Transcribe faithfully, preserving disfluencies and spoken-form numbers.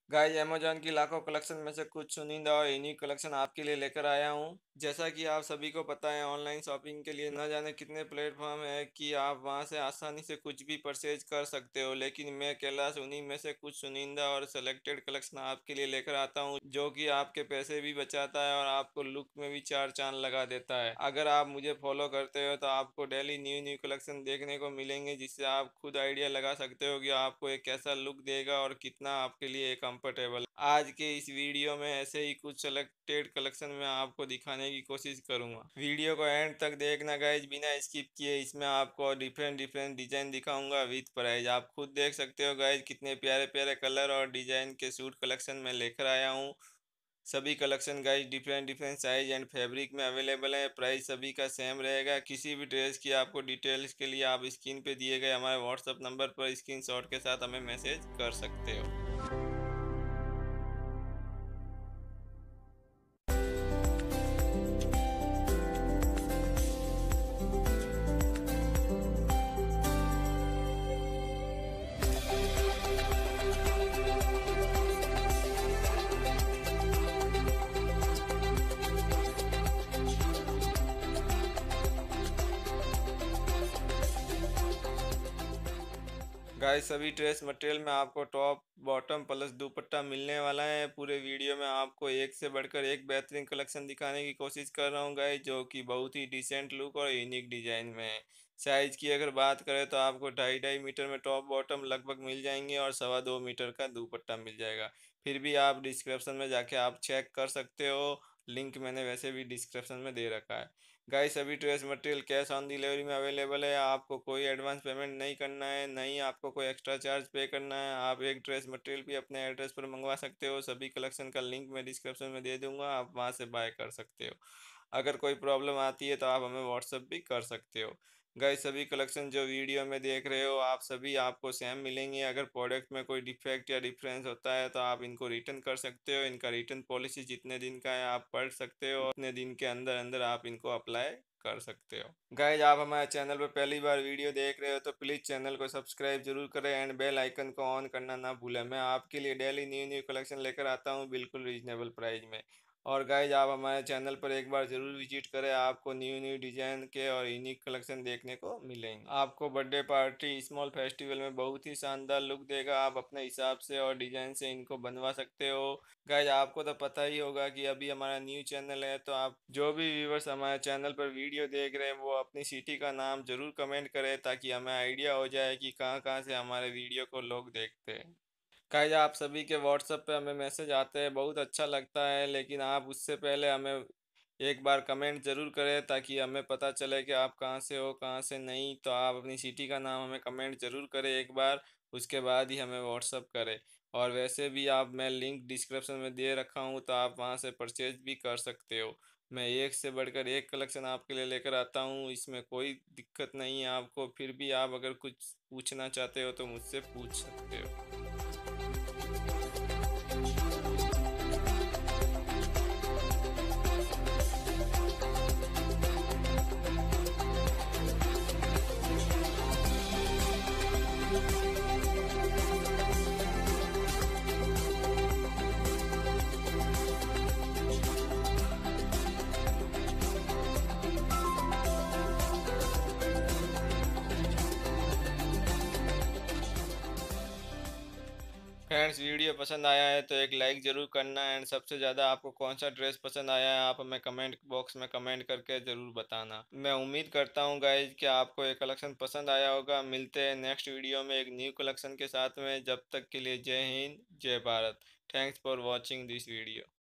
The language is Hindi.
गाइस अमेज़न की लाखों कलेक्शन में से कुछ चुनिंदा और यूनिक कलेक्शन आपके लिए लेकर आया हूँ। जैसा कि आप सभी को पता है, ऑनलाइन शॉपिंग के लिए न जाने कितने प्लेटफ़ॉर्म हैं कि आप वहाँ से आसानी से कुछ भी परचेज़ कर सकते हो। लेकिन मैं कैलाश उन्हीं में से कुछ चुनिंदा और सेलेक्टेड कलेक्शन आपके लिए लेकर आता हूँ, जो कि आपके पैसे भी बचाता है और आपको लुक में भी चार चाँद लगा देता है। अगर आप मुझे फ़ॉलो करते हो तो आपको डेली न्यू न्यू कलेक्शन देखने को मिलेंगे, जिससे आप खुद आइडिया लगा सकते हो कि आपको एक कैसा लुक देगा और कितना आपके लिए कंफर्टेबल। आज के इस वीडियो में ऐसे ही कुछ सेलेक्टेड कलेक्शन मैं आपको दिखाने की कोशिश करूंगा। वीडियो को एंड तक देखना गाइज, बिना स्किप किए। इसमें आपको डिफरेंट डिफरेंट डिजाइन दिखाऊंगा विद प्राइस। आप खुद देख सकते हो गाइज, कितने प्यारे प्यारे कलर और डिजाइन के सूट कलेक्शन में लेकर आया हूँ। सभी collection guys different different size and fabric में अवेलेबल है। प्राइस सभी का सेम रहेगा। किसी भी ड्रेस की आपको डिटेल्स के लिए आप स्क्रीन पे दिए गए हमारे व्हाट्सएप नंबर पर स्क्रीनशॉट के साथ हमें मैसेज कर सकते हो। गाइस सभी ड्रेस मटेरियल में आपको टॉप बॉटम प्लस दुपट्टा मिलने वाला है। पूरे वीडियो में आपको एक से बढ़कर एक बेहतरीन कलेक्शन दिखाने की कोशिश कर रहा हूँ गाइस, जो कि बहुत ही डिसेंट लुक और यूनिक डिजाइन में है। साइज की अगर बात करें तो आपको ढाई ढाई मीटर में टॉप बॉटम लगभग मिल जाएंगे और सवा दो मीटर का दुपट्टा मिल जाएगा। फिर भी आप डिस्क्रिप्शन में जाके आप चेक कर सकते हो। लिंक मैंने वैसे भी डिस्क्रिप्शन में दे रखा है। गाइस सभी dress material cash on delivery में अवेलेबल है। आपको कोई एडवांस पेमेंट नहीं करना है, नहीं आपको कोई एक्स्ट्रा चार्ज पे करना है। आप एक ड्रेस मटेरियल भी अपने एड्रेस पर मंगवा सकते हो। सभी कलेक्शन का लिंक मैं डिस्क्रिप्शन में दे दूंगा, आप वहां से बाय कर सकते हो। अगर कोई प्रॉब्लम आती है तो आप हमें व्हाट्सअप भी कर सकते हो। गाइस सभी कलेक्शन जो वीडियो में देख रहे हो आप सभी आपको सेम मिलेंगे। अगर प्रोडक्ट में कोई डिफेक्ट या डिफरेंस होता है तो आप इनको रिटर्न कर सकते हो। इनका रिटर्न पॉलिसी जितने दिन का है आप पढ़ सकते हो, उतने दिन के अंदर अंदर आप इनको अप्लाई कर सकते हो। गाइज आप हमारे चैनल पर पहली बार वीडियो देख रहे हो तो प्लीज़ चैनल को सब्सक्राइब जरूर करें एंड बेल आइकन को ऑन करना ना भूलें। मैं आपके लिए डेली न्यू न्यू कलेक्शन लेकर आता हूँ बिल्कुल रीजनेबल प्राइस में। और गाइज आप हमारे चैनल पर एक बार ज़रूर विजिट करें, आपको न्यू न्यू डिज़ाइन के और यूनिक कलेक्शन देखने को मिलेंगे। आपको बर्थडे पार्टी स्मॉल फेस्टिवल में बहुत ही शानदार लुक देगा। आप अपने हिसाब से और डिज़ाइन से इनको बनवा सकते हो। गाइज आपको तो पता ही होगा कि अभी हमारा न्यू चैनल है, तो आप जो भी व्यूवर्स हमारे चैनल पर वीडियो देख रहे हैं वो अपनी सिटी का नाम ज़रूर कमेंट करें, ताकि हमें आइडिया हो जाए कि कहाँ कहाँ से हमारे वीडियो को लोग देखते हैं। गाइस आप सभी के व्हाट्सएप पे हमें मैसेज आते हैं, बहुत अच्छा लगता है। लेकिन आप उससे पहले हमें एक बार कमेंट ज़रूर करें, ताकि हमें पता चले कि आप कहाँ से हो कहाँ से नहीं। तो आप अपनी सिटी का नाम हमें कमेंट ज़रूर करें एक बार, उसके बाद ही हमें व्हाट्सएप करें। और वैसे भी आप मैं लिंक डिस्क्रिप्शन में दे रखा हूँ, तो आप वहाँ से परचेज भी कर सकते हो। मैं एक से बढ़कर एक कलेक्शन आपके लिए लेकर आता हूँ, इसमें कोई दिक्कत नहीं है आपको। फिर भी आप अगर कुछ पूछना चाहते हो तो मुझसे पूछ सकते हो। फ्रेंड्स वीडियो पसंद आया है तो एक लाइक ज़रूर करना एंड सबसे ज़्यादा आपको कौन सा ड्रेस पसंद आया है आप हमें कमेंट बॉक्स में कमेंट करके ज़रूर बताना। मैं उम्मीद करता हूँ गाइज कि आपको ये कलेक्शन पसंद आया होगा। मिलते हैं नेक्स्ट वीडियो में एक न्यू कलेक्शन के साथ में। जब तक के लिए जय हिंद जय Bharat. Thanks for watching this video.